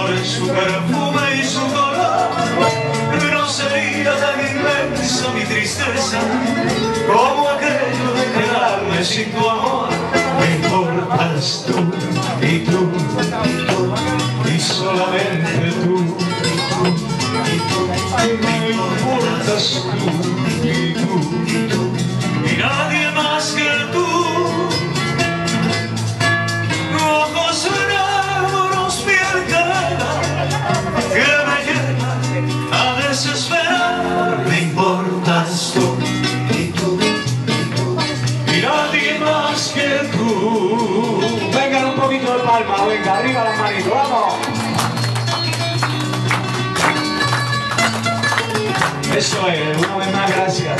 flores, su perfume y su color. No sería tan inmensa mi tristeza como aquello de quedarme sin tu amor. Me importas tú y tú y solamente tú. Me importas tú y nadie más que tú. Ojos negros, piel canela, que me llevan a desesperar. Me importas tú y nadie más que tú. Vengan un poquito de palma, venga, arriba las manitos, vamos. Eso es, una vez más, gracias.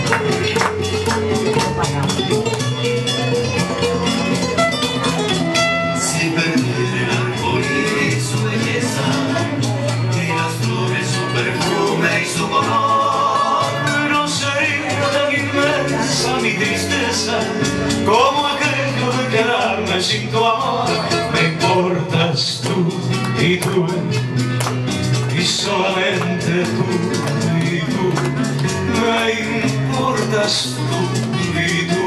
Si perdiera el arcoíris su belleza, y las flores su perfume y su color, no sería tan inmensa mi tristeza como aquello de quedarme sin tu amor. Me importas tú y tú y solamente tú. Me importas tú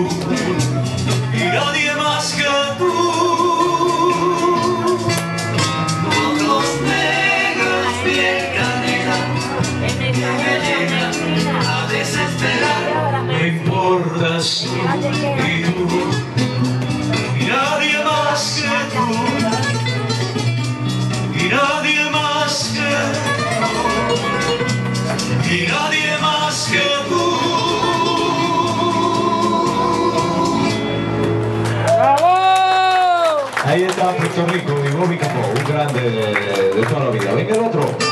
y nadie más que tú. Ojos negros, piel canela, que me llegan a desesperar. Me importas tú y nadie más que tú. Y nadie más que tú. Y nadie más que tú. ¡Bravo! Ahí está Puerto Rico y Bobby Capó, un grande de toda la vida. Venga el otro.